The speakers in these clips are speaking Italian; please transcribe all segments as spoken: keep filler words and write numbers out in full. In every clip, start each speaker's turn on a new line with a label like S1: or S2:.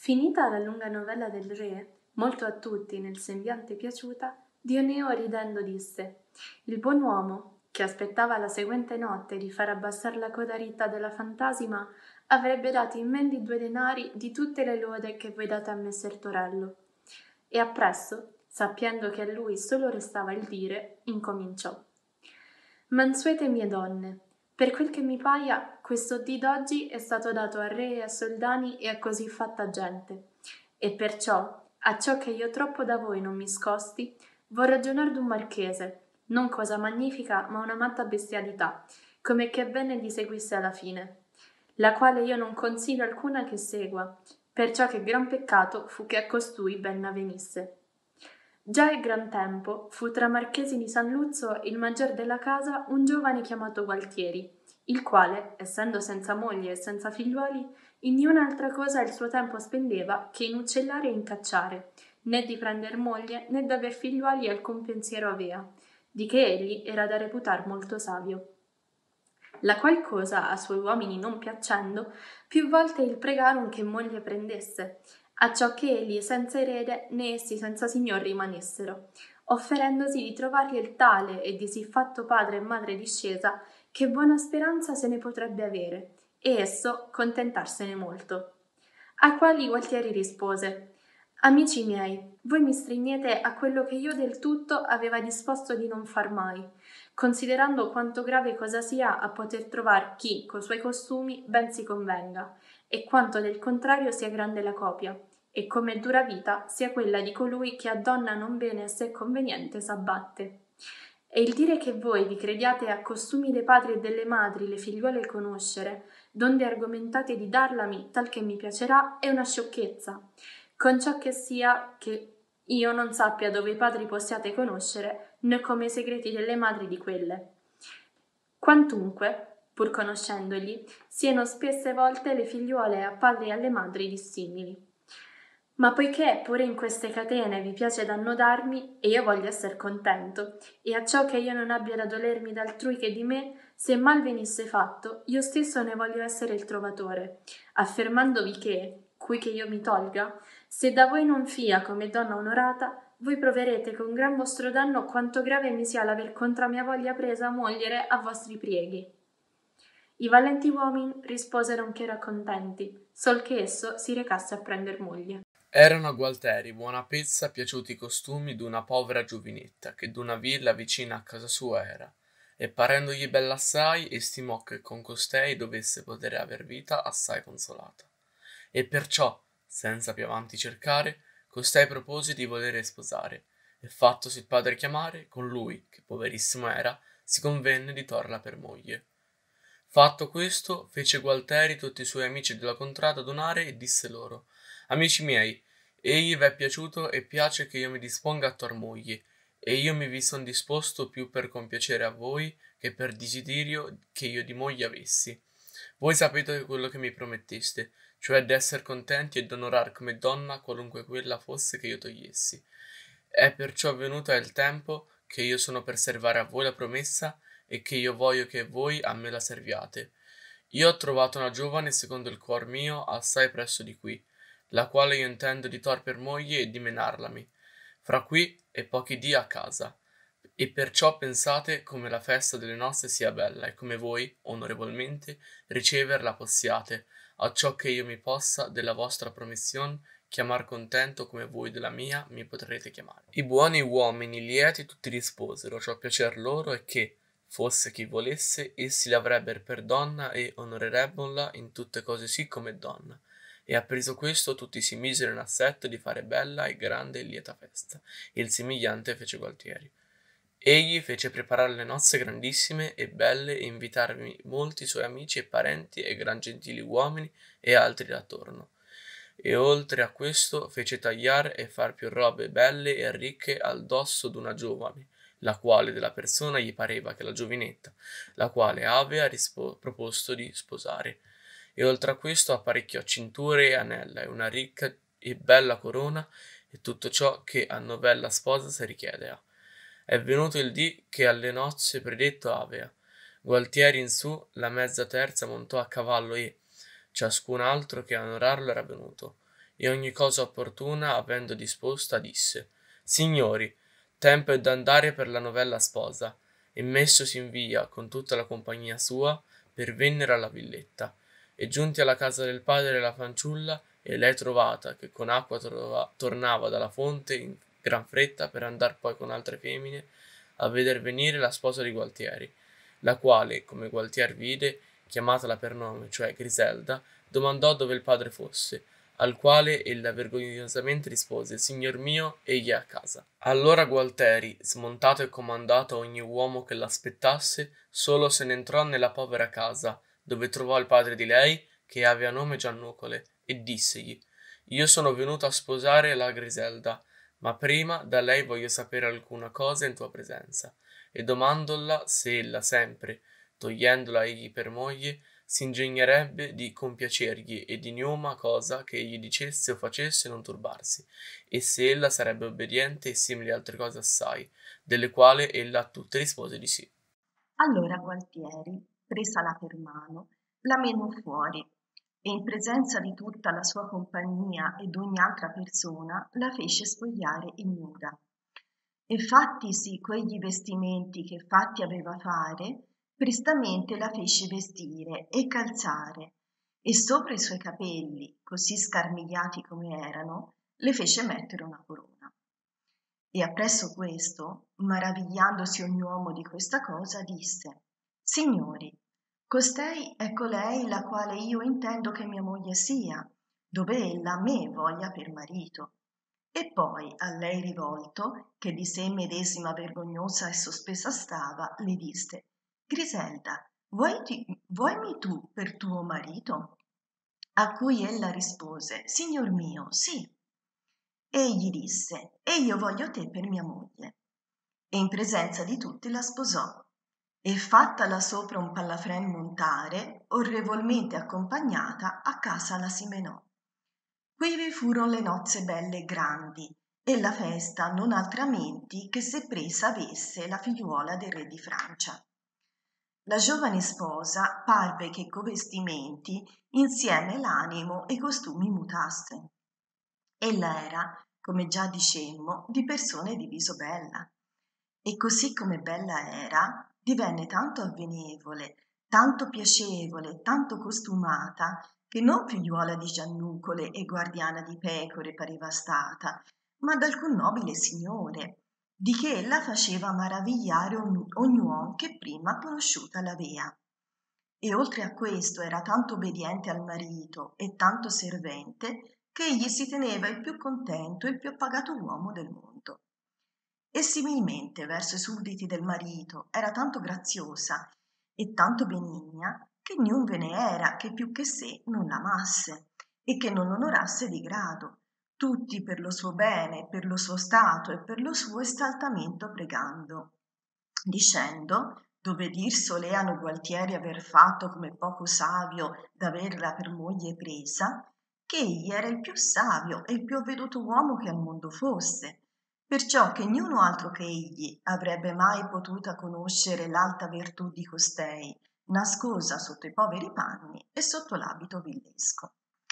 S1: Finita la lunga novella del re, molto a tutti nel sembiante piaciuta, Dioneo ridendo disse: Il buon uomo, che aspettava la seguente notte di far abbassar la coda ritta della fantasima, avrebbe dato in men di due denari di tutte le lode che voi date a messer Torello. E appresso, sappiendo che a lui solo restava il dire, incominciò: Mansuete mie donne, per quel che mi paia, questo dì d'oggi è stato dato a re e a soldani e a così fatta gente, e perciò, acciò che io troppo da voi non mi scosti, vo ragionar d'un marchese, non cosa magnifica, ma una matta bestialità, come che bene gli seguisse alla fine, la quale io non consiglio alcuna che segua, perciò che gran peccato fu che a costui ben n'avenisse. Già è gran tempo fu tra marchesi di San Luzzo il maggior della casa un giovane chiamato Gualtieri, il quale, essendo senza moglie e senza figliuoli, in niun'altra cosa il suo tempo spendeva che in uccellare e in cacciare, né di prender moglie né d'aver figliuoli alcun pensiero avea, di che egli era da reputar molto savio. La qual cosa a suoi uomini non piacendo, più volte il pregaron che moglie prendesse, acciò che egli senza erede né essi senza signor rimanessero, offerendosi di trovargli il tale e di sì fatto padre e madre discesa che buona speranza se ne potrebbe avere, e esso contentarsene molto. A quali Gualtieri rispose: Amici miei, voi mi stringete a quello che io del tutto aveva disposto di non far mai, considerando quanto grave cosa sia a poter trovar chi co suoi costumi ben si convenga, e quanto del contrario sia grande la copia, e come dura vita sia quella di colui che a donna non bene a sé conveniente s'abbatte. E il dire che voi vi crediate a costumi dei padri e delle madri le figliuole conoscere, donde argomentate di darlami tal che mi piacerà, è una sciocchezza, con ciò che sia che io non sappia dove i padri possiate conoscere, né come i segreti delle madri di quelle. Quantunque, pur conoscendogli, siano spesse volte le figliuole a padri e alle madri dissimili. Ma poiché pure in queste catene vi piace d'annodarmi, e io voglio esser contento, e acciò che io non abbia da dolermi d'altrui che di me, se mal venisse fatto, io stesso ne voglio essere il trovatore, affermandovi che, cui che io mi tolga, se da voi non fia come donna onorata, voi proverete con gran vostro danno quanto grave mi sia l'aver contra mia voglia presa mogliere a vostri prieghi. I valenti uomini risposero che era contenti, sol che esso si recasse a prender moglie.
S2: Erano a Gualteri buona pezza piaciuti i costumi d'una povera giovinetta che d'una villa vicina a casa sua era, e parendogli bella assai estimò che con costei dovesse potere aver vita assai consolata. E perciò, senza più avanti cercare, costei propose di volere sposare, e fattosi il padre chiamare, con lui, che poverissimo era, si convenne di torla per moglie. Fatto questo, fece Gualteri tutti i suoi amici della contrada donare e disse loro: Amici miei, egli v'è piaciuto e piace che io mi disponga a tor moglie, e io mi vi son disposto più per compiacere a voi che per desiderio che io di moglie avessi. Voi sapete quello che mi prometteste, cioè d'esser contenti e d'onorar come donna qualunque quella fosse che io togliessi. È perciò venuto il tempo che io sono per servare a voi la promessa e che io voglio che voi a me la serviate. Io ho trovato una giovane secondo il cuor mio assai presso di qui, la quale io intendo di tor per moglie e di menarlami, fra qui e pochi dì a casa. E perciò pensate come la festa delle nostre sia bella e come voi, onorevolmente, riceverla possiate, acciò che io mi possa della vostra promission chiamar contento come voi della mia mi potrete chiamare. I buoni uomini lieti tutti risposero, ciò piacer loro e che, fosse chi volesse, essi l'avrebber per donna e onorerebbola in tutte cose sì come donna. E appreso questo tutti si misero in assetto di fare bella e grande e lieta festa, e il simigliante fece Gualtieri. Egli fece preparare le nozze grandissime e belle e invitarvi molti suoi amici e parenti e gran gentili uomini e altri d'attorno. E oltre a questo fece tagliar e far più robe belle e ricche al dosso d'una giovane, la quale della persona gli pareva che la giovinetta, la quale avea rispo- proposto di sposare. E oltre a questo apparecchiò cinture e anella e una ricca e bella corona e tutto ciò che a novella sposa si richiedea. È venuto il dì che alle nozze predetto avea. Gualtieri in su la mezza terza montò a cavallo e, ciascun altro che a onorarlo era venuto, e ogni cosa opportuna avendo disposta, disse: Signori, tempo è d'andare per la novella sposa, e messosi in via con tutta la compagnia sua, pervennero alla villetta, e giunti alla casa del padre la fanciulla, e lei trovata che con acqua trova- tornava dalla fonte in gran fretta per andar poi con altre femmine a veder venire la sposa di Gualtieri, la quale, come Gualtier vide, chiamatala per nome, cioè Griselda, domandò dove il padre fosse, al quale ella vergognosamente rispose: Signor mio, egli è a casa. Allora Gualteri, smontato e comandato a ogni uomo che l'aspettasse, solo se ne entrò nella povera casa, dove trovò il padre di lei, che aveva nome Giannucole, e dissegli: Io sono venuto a sposare la Griselda, ma prima da lei voglio sapere alcuna cosa in tua presenza, e domandolla se ella sempre, togliendola egli per moglie, si ingegnerebbe di compiacergli e di niuma cosa che egli dicesse o facesse non turbarsi, e se ella sarebbe obbediente e simili altre cose assai, delle quali ella a tutte rispose di sì.
S3: Allora Gualtieri, presala per mano, la menò fuori e in presenza di tutta la sua compagnia ed ogni altra persona la fece spogliare ignuda. E fattisi quegli vestimenti che fatti aveva fare, prestamente la fece vestire e calzare, e sopra i suoi capelli, così scarmigliati come erano, le fece mettere una corona. E appresso questo, maravigliandosi ogni uomo di questa cosa, disse: Signori, costei è colei la quale io intendo che mia moglie sia, dove ella me voglia per marito. E poi a lei rivolto, che di sé medesima vergognosa e sospesa stava, le disse: Griselda, vuoi ti, vuoimi tu per tuo marito? A cui ella rispose: Signor mio, sì. Egli disse: E io voglio te per mia moglie. E in presenza di tutti la sposò, e fattala sopra un pallafren montare, orrevolmente accompagnata, a casa la si menò. Quivi furono le nozze belle e grandi, e la festa non altramenti che se presa avesse la figliuola del re di Francia. La giovane sposa parve che co vestimenti insieme l'animo e i costumi mutasse. Ella era, come già dicemmo, di persone di viso bella, e così come bella era, divenne tanto avvenevole, tanto piacevole, tanto costumata, che non figliuola di Giannucole e guardiana di pecore pareva stata, ma d'alcun nobile signore, di che ella faceva maravigliare ogni, ogni uom che prima conosciuta l'avea. E oltre a questo era tanto obbediente al marito e tanto servente, che egli si teneva il più contento e il più appagato uomo del mondo. E similmente verso i sudditi del marito era tanto graziosa e tanto benigna, che niun ve ne era che più che sé non l'amasse e che non onorasse di grado, tutti per lo suo bene, per lo suo stato e per lo suo estaltamento pregando, dicendo, dove dir soleano Gualtieri aver fatto come poco savio d'averla per moglie presa, che egli era il più savio e il più avveduto uomo che al mondo fosse, perciò che niuno altro che egli avrebbe mai potuta conoscere l'alta virtù di costei, nascosa sotto i poveri panni e sotto l'abito villesco.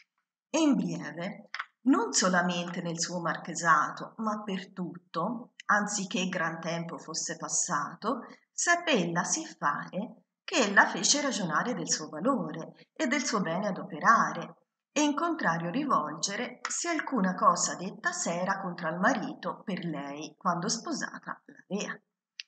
S3: E in breve, non solamente nel suo marchesato, ma per tutto, anziché gran tempo fosse passato, seppe ella sì fare che ella fece ragionare del suo valore e del suo bene adoperare, e in contrario rivolgere se alcuna cosa detta s'era contra il marito per lei quando sposata l'avea.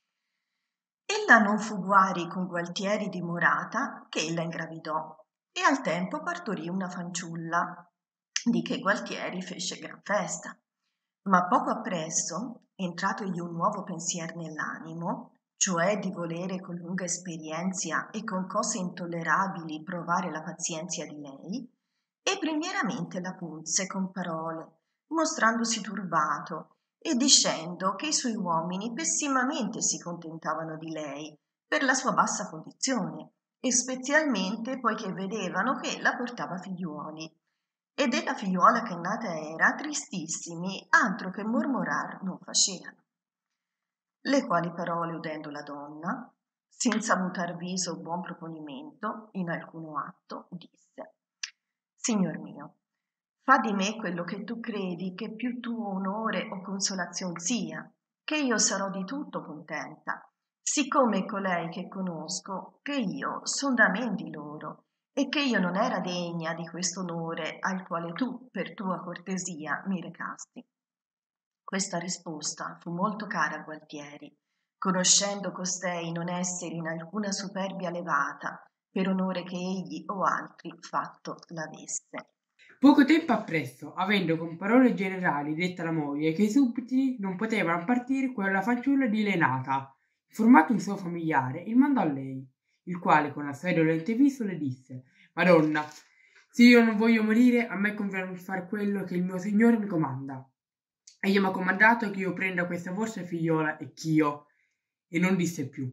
S3: Ella non fu guari con Gualtieri dimorata che ella ingravidò e al tempo partorì una fanciulla, di che Gualtieri fece gran festa. Ma poco appresso, entratogli un nuovo pensier nell'animo, cioè di volere con lunga esperienzia e con cose intollerabili provare la pazienzia di lei, e primieramente la punse con parole, mostrandosi turbato e dicendo che i suoi uomini pessimamente si contentavano di lei per la sua bassa condizione e specialmente poiché vedevano che ella portava figliuoli e della figliuola che nata era tristissimi altro che mormorar non facevano. Le quali parole udendo la donna, senza mutar viso o buon proponimento in alcuno atto, disse: Signor mio, fa di me quello che tu credi che più tuo onore o consolazion sia, che io sarò di tutto contenta, siccome colei che conosco che io son da men di loro, e che io non era degna di questo onore al quale tu per tua cortesia mi recasti. Questa risposta fu molto cara a Gualtieri, conoscendo costei non essere in alcuna superbia levata, per onore che egli o altri fatto l'avesse.
S4: Poco tempo appresso, avendo con parole generali detta alla moglie che i sudditi non potevano partire quella fanciulla di Lenata, informato un suo familiare, il mandò a lei, il quale con assai dolente viso le disse: Madonna, se io non voglio morire, a me conviene fare quello che il mio Signore mi comanda. Egli mi ha comandato che io prenda questa vostra figliola e ch'io, e non disse più.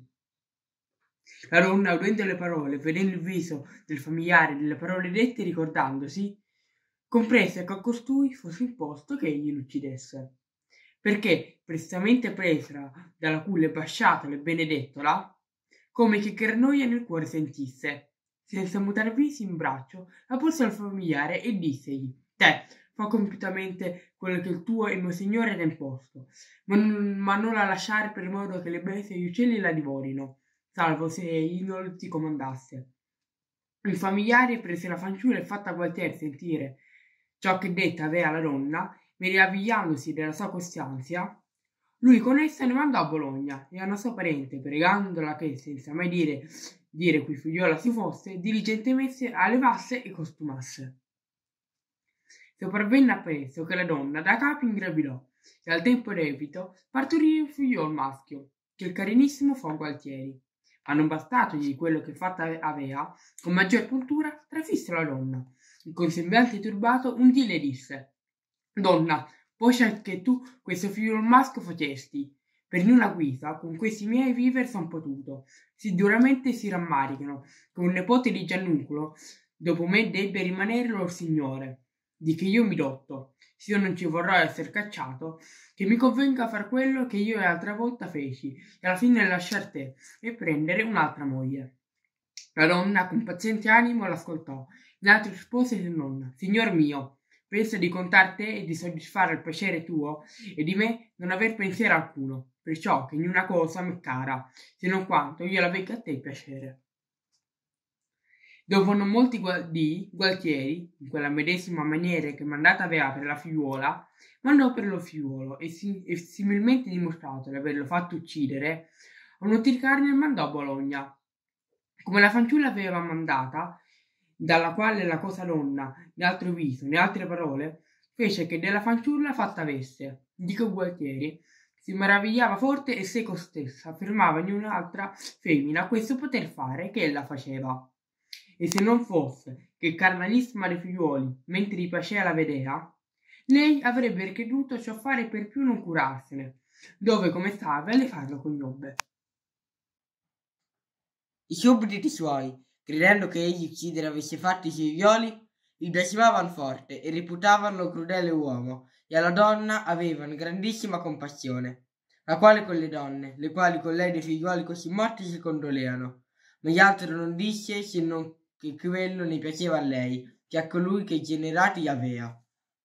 S4: La donna, udendo le parole, vedendo il viso del familiare delle parole dette, ricordandosi, comprese che a costui fosse imposto che egli l'uccidesse, perché prestamente presa dalla culle basciata e benedettola, come che gran noia nel cuore sentisse, senza mutar visi in braccio, la porse al familiare e dissegli: te, fa compiutamente quello che il tuo e il mio signore t'ha imposto, ma non, ma non la lasciare per modo che le bestie e gli uccelli la divorino, salvo se egli non ti comandasse. Il familiare prese la fanciulla e fatta a Gualtieri sentire ciò che detta avea la donna, meravigliandosi della sua costanza, lui con essa ne mandò a Bologna e a una sua parente, pregandola che, senza mai dire, dire cui figliola si fosse, diligentemente la levasse e costumasse. Sopravvenne appresso che la donna da capo ingravidò e al tempo debito partorì un figliol maschio, che il carinissimo fu a Gualtieri. Ma non bastatogli quello che fatta avea, con maggior puntura trafisse la donna, e con sembiante turbato un dì le disse: Donna, poscia che tu questo figliol maschio facesti, per nuna guisa con questi miei viver son potuto, sì duramente si rammaricano, che un nepote di Giannuncolo dopo me debbe rimanere lor signore, di che io mi dotto, se io non ci vorrò esser cacciato, che mi convenga far quello che io l'altra volta feci, e alla fine lasciar te e prendere un'altra moglie. La donna con paziente animo l'ascoltò, in altro rispose se non: Signor mio, penso di contar te e di soddisfare il piacere tuo e di me non aver pensiero alcuno, perciò che niuna cosa m'è cara, se non quanto io la venga a te piacere. Dopo non molti dì, Gualtieri, in quella medesima maniera che mandata aveva per la figliuola, mandò per lo figliuolo e, si, e similmente dimostrato di averlo fatto uccidere, a un carne mandò a Bologna. Come la fanciulla aveva mandata, dalla quale la cosa donna, né altro viso, né altre parole, fece che della fanciulla fatta avesse. Dico Gualtieri si meravigliava forte e seco stessa affermava in un'altra femmina questo poter fare che ella faceva. E se non fosse che carnalissima dei figliuoli, mentre gli piaceva la vedea, lei avrebbe creduto ciò fare per più non curarsene, dove come stava le farlo conobbe.
S5: I sudditi suoi, credendo che egli uccidere avesse fatto i suoi figlioli, il biasimavano forte e reputavano crudele uomo, e alla donna avevano grandissima compassione, la quale con le donne, le quali con lei dei figlioli così morti si condoleano, ma gli altri non disse se non che quello ne piaceva a lei, che a colui che generati gli avea.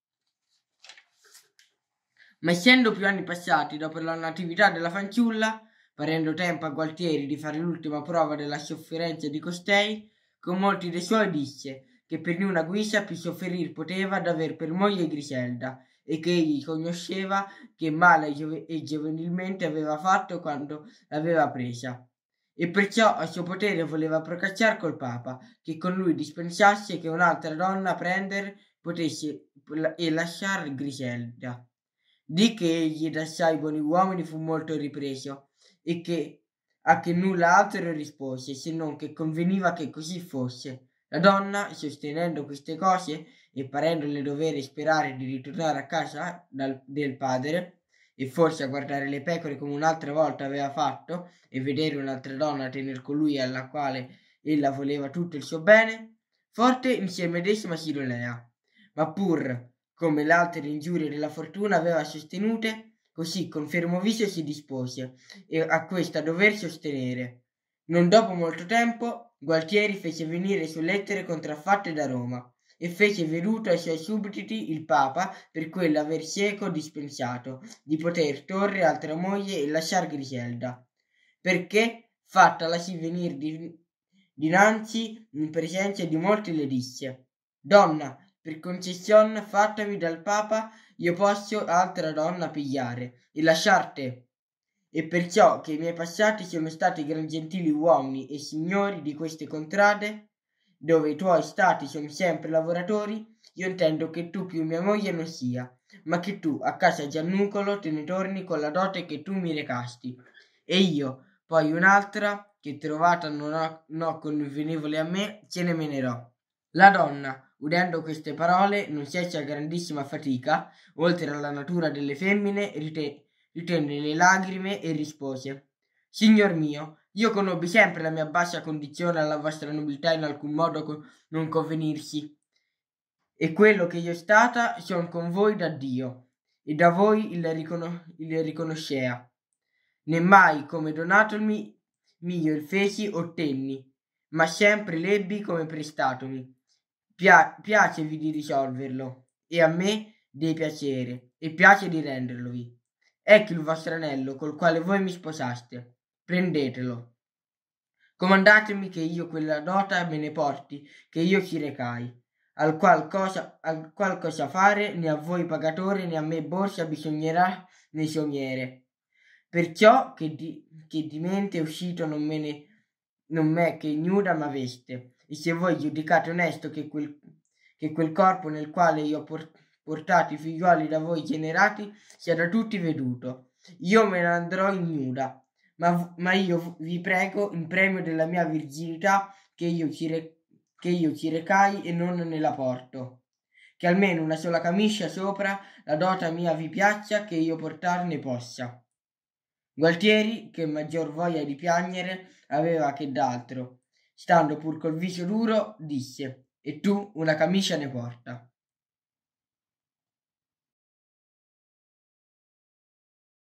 S5: Ma essendo più anni passati dopo la natività della fanciulla, parendo tempo a Gualtieri di fare l'ultima prova della sofferenza di costei, con molti dei suoi disse che per niuna guisa più sofferir poteva d'aver per moglie Griselda, e che egli conosceva che male e giovanilmente aveva fatto quando l'aveva presa, e perciò a suo potere voleva procacciar col papa, che con lui dispensasse che un'altra donna prender potesse e lasciar Griselda. Di che egli d'assai buoni uomini fu molto ripreso, e che a che nulla altro rispose, se non che conveniva che così fosse. La donna, sostenendo queste cose e parendole dovere sperare di ritornare a casa dal, del padre, e forse a guardare le pecore come un'altra volta aveva fatto, e vedere un'altra donna tener colui alla quale ella voleva tutto il suo bene, forte in sé medesima si dolea, ma pur come le altre ingiurie della fortuna aveva sostenute, così con fermo viso si dispose e a questa dover sostenere. Non dopo molto tempo Gualtieri fece venire su lettere contraffatte da Roma e fece veduto ai suoi sudditi il papa per quello aver cieco dispensato di poter torre altra moglie e lasciar Griselda, perché fattala si venir di, dinanzi in presenza di molti le disse: Donna, per concessione fattami dal papa, io posso altra donna pigliare e lasciar te. E perciò che i miei passati sono stati gran gentili uomini e signori di queste contrade, dove i tuoi stati sono sempre lavoratori, io intendo che tu più mia moglie non sia, ma che tu a casa Giannucolo te ne torni con la dote che tu mi recasti, e io poi un'altra, che trovata non ho, no convenevole a me, ce ne menerò. La donna, udendo queste parole, non cesse a grandissima fatica, oltre alla natura delle femmine, rite- ritenne le lagrime e rispose: Signor mio, io conobbi sempre la mia bassa condizione alla vostra nobiltà in alcun modo co- non convenirsi, e quello che io stata son con voi da Dio, e da voi il, ricono- il riconoscea. Né mai come donatomi mio il feci ottenni, ma sempre l'ebbi come prestatomi. Pia- piacevi di risolverlo, e a me dei piacere, e piace di renderlovi. Ecco il vostro anello col quale voi mi sposaste. Prendetelo. Comandatemi che io quella nota me ne porti, che io ci recai. Al qual cosa, al qual cosa fare, né a voi pagatore né a me borsa bisognerà né somiere. Perciò che di, che di mente uscito non me ne non m'è che ignuda m'aveste, e se voi giudicate onesto che quel, che quel corpo nel quale io ho por- portato i figliuoli da voi generati sia da tutti veduto, io me ne andrò ignuda, ma, ma io vi prego in premio della mia virginità che io ci, re, che io ci recai e non ne la porto, che almeno una sola camicia sopra la dota mia vi piaccia che io portarne possa. Gualtieri, che maggior voglia di piagnere aveva che d'altro, stando pur col viso duro, disse: E tu una camicia ne porta.